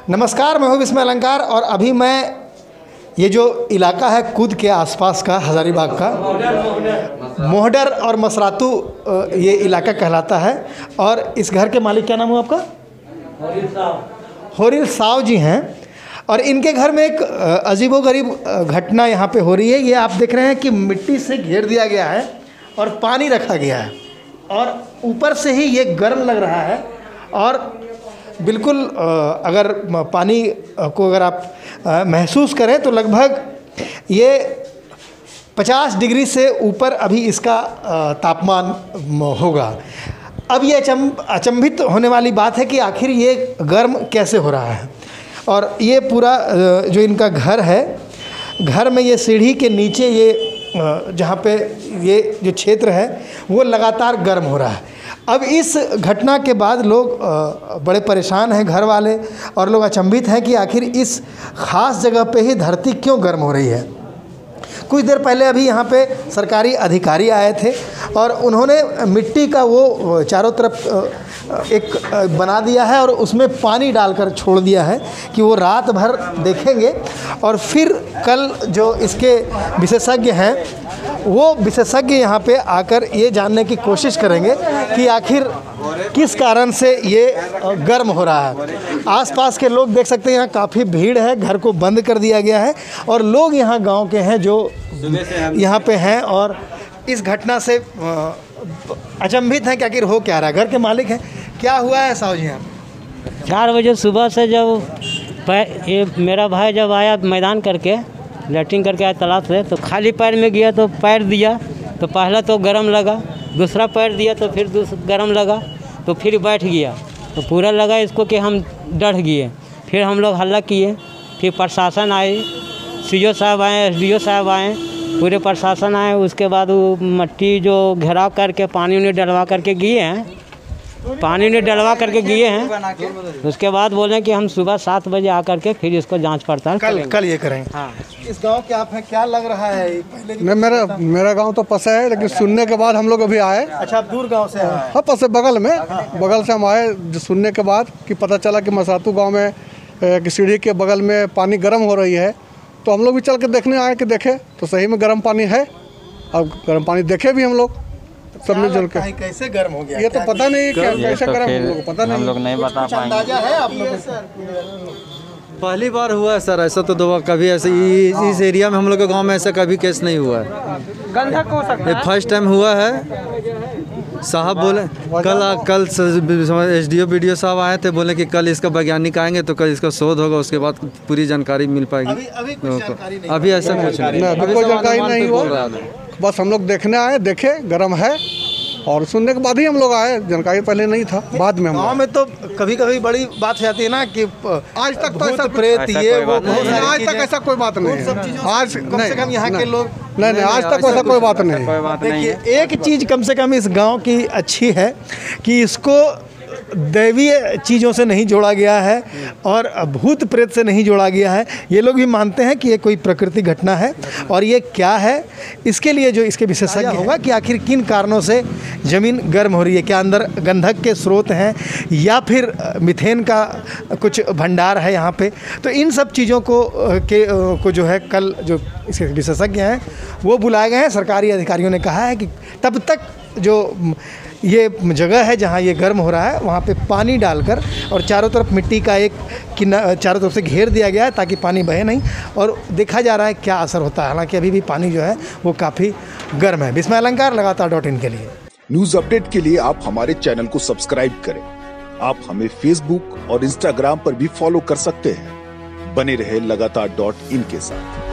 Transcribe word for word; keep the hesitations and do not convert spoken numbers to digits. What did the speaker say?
नमस्कार, मैं हूँ विस्मय अलंकार और अभी मैं ये जो इलाका है कूद के आसपास का हज़ारीबाग का मोहडर और मसरातू ये इलाका कहलाता है। और इस घर के मालिक क्या नाम हुआ आपका? होरिल साव। होरिल साव जी हैं और इनके घर में एक अजीबोगरीब घटना यहाँ पे हो रही है। ये आप देख रहे हैं कि मिट्टी से घेर दिया गया है और पानी रखा गया है और ऊपर से ही ये गर्म लग रहा है। और बिल्कुल अगर पानी को अगर आप महसूस करें तो लगभग ये पचास डिग्री से ऊपर अभी इसका तापमान होगा। अब ये अचम अचंभित होने वाली बात है कि आखिर ये गर्म कैसे हो रहा है। और ये पूरा जो इनका घर है, घर में ये सीढ़ी के नीचे ये जहाँ पे ये जो क्षेत्र है वो लगातार गर्म हो रहा है। अब इस घटना के बाद लोग बड़े परेशान हैं, घर वाले, और लोग अचंभित हैं कि आखिर इस ख़ास जगह पे ही धरती क्यों गर्म हो रही है। कुछ देर पहले अभी यहाँ पे सरकारी अधिकारी आए थे और उन्होंने मिट्टी का वो चारों तरफ एक बना दिया है और उसमें पानी डालकर छोड़ दिया है कि वो रात भर देखेंगे और फिर कल जो इसके विशेषज्ञ हैं वो विशेषज्ञ यहाँ पे आकर ये जानने की कोशिश करेंगे कि आखिर किस कारण से ये गर्म हो रहा है। आसपास के लोग देख सकते हैं यहाँ काफ़ी भीड़ है, घर को बंद कर दिया गया है और लोग यहाँ गांव के हैं जो यहाँ पे हैं और इस घटना से अचंभित हैं कि आखिर हो क्या रहा है। घर के मालिक हैं, क्या हुआ है साहब जी? यहाँ चार बजे सुबह से जब ये मेरा भाई जब आया मैदान करके लैट्रिन करके आया तालाब से, तो खाली पैर में गया तो पैर दिया तो पहला तो गर्म लगा, दूसरा पैर दिया तो फिर गर्म लगा, तो फिर बैठ गया तो पूरा लगा इसको कि हम डर गए। फिर हम लोग हल्ला किए, फिर प्रशासन आए, सी ओ साहब आए, एस डी ओ साहब आए, पूरे प्रशासन आए। उसके बाद वो मट्टी जो घेराव करके पानी उन्हें डलवा करके गए हैं, पानी ने डलवा करके गए हैं। उसके बाद बोले कि हम सुबह सात बजे आकर के फिर इसको जांच पड़ताल कल कल ये करेंगे। हाँ। इस गांव के आप हैं, क्या लग रहा है? पहले नहीं, मेरा मेरा गांव तो पसा है, लेकिन सुनने के बाद हम लोग अभी आए। अच्छा, आप दूर गांव से आए? हाँ, पसे बगल में, बगल से हम आए। सुनने के बाद कि पता चला कि मसातू गाँव में कि सीढ़ी के बगल में पानी गर्म हो रही है, तो हम लोग भी चल के देखने आए कि देखे तो सही में गर्म पानी है। अब गर्म पानी देखे भी हम लोग सब मिलजुल के। कैसे गर्म हो गया ये तो पता नहीं कैसे गर्म, हम लोग पता नहीं, हम लोग नहीं बता पाएंगे। अंदाजा है आप लोगों को? पहली बार हुआ है सर ऐसा, तो दो कभी ऐसे इस एरिया में हम लोग के गांव में ऐसा कभी केस नहीं हुआ है। गंधक हो सकता है, ये फर्स्ट टाइम हुआ है। साहब बोले कल कल S D O B D O साहब आए थे, बोले कि कल इसका वैज्ञानिक आएंगे तो कल इसका शोध होगा, उसके बाद पूरी जानकारी मिल पाएगी। अभी अभी कुछ जानकारी नहीं, अभी ऐसा कुछ नहीं, अभी कोई जानकारी नहीं हुआ। बस हम लोग देखने आए, देखे गर्म है और सुनने के बाद ही हम लोग आए, जानकारी पहले नहीं था, बाद में हम गाँव में तो कभी कभी बड़ी बात हो जाती है ना कि आज तक तो ऐसा प्रेत ये वो बहुत सारी आज तक ऐसा कोई बात नहीं है। आज कम से कम यहाँ के लोग नहीं नहीं आज तक ऐसा कोई बात नहीं। देखिए, एक चीज़ कम से कम इस गांव की अच्छी है कि इसको दैवीय चीज़ों से नहीं जोड़ा गया है और भूत प्रेत से नहीं जोड़ा गया है। ये लोग भी मानते हैं कि ये कोई प्रकृति घटना है और ये क्या है, इसके लिए जो इसके विशेषज्ञ होगा कि आखिर किन कारणों से ज़मीन गर्म हो रही है। क्या अंदर गंधक के स्रोत हैं या फिर मीथेन का कुछ भंडार है यहाँ पे। तो इन सब चीज़ों को के को जो है कल जो इसके विशेषज्ञ हैं वो बुलाए गए हैं। सरकारी अधिकारियों ने कहा है कि तब तक जो ये जगह है जहाँ ये गर्म हो रहा है वहाँ पे पानी डालकर और चारों तरफ मिट्टी का एक किना चारों तरफ से घेर दिया गया है ताकि पानी बहे नहीं, और देखा जा रहा है क्या असर होता है। हालांकि अभी भी पानी जो है वो काफ़ी गर्म है। विस्मय अलंकार लगातार डॉट इन के लिए न्यूज अपडेट के लिए आप हमारे चैनल को सब्सक्राइब करें। आप हमें फेसबुक और इंस्टाग्राम पर भी फॉलो कर सकते हैं। बने रहे लगातार डॉट इन के साथ।